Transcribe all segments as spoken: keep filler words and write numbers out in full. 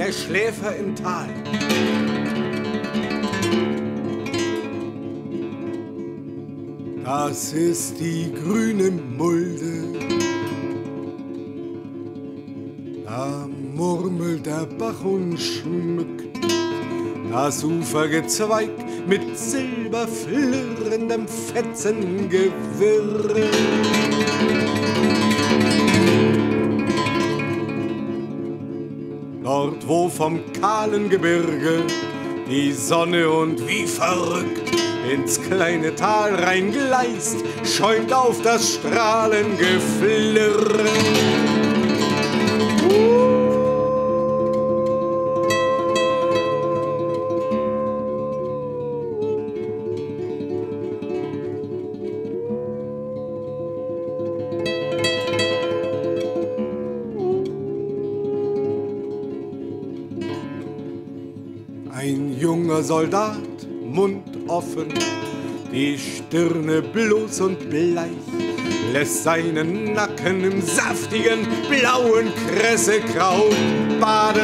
der Schläfer im Tal. Das ist die grüne Mulde, da murmelt der Bach und schmückt das Ufergezweig mit silberflirrendem Fetzengewirr. Dort, wo vom kahlen Gebirge die Sonne und wie verrückt ins kleine Tal reingleist, schäumt auf das Strahlengeflirr. Ein junger Soldat, Mund offen, die Stirne bloß und bleich, lässt seinen Nacken im saftigen, blauen Kressekraut baden.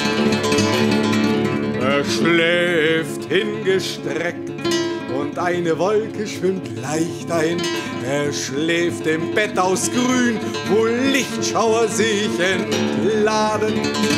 Er schläft hingestreckt und eine Wolke schwimmt leicht ein. Er schläft im Bett aus Grün, wo Lichtschauer sich entladen.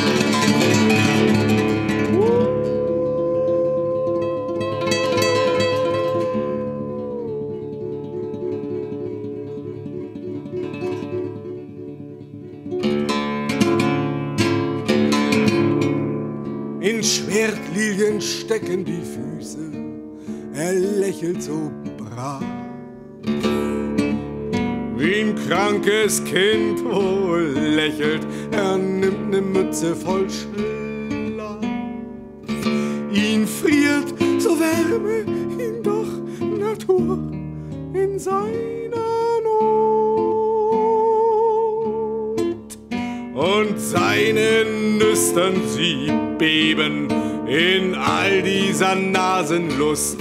In Schwertlilien stecken die Füße, er lächelt so brav. Wie ein krankes Kind wohl lächelt, er nimmt ne Mütze voll Schlaf. Ihn friert so Wärme, ihn doch Natur in seiner Not. Und seine Nüstern, sie beben in all dieser Nasenlust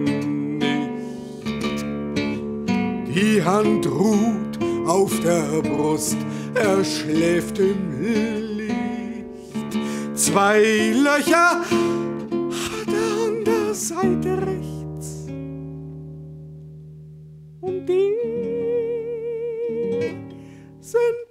nicht. Die Hand ruht auf der Brust, er schläft im Licht. Zwei Löcher hat er an der Seite rechts und die sind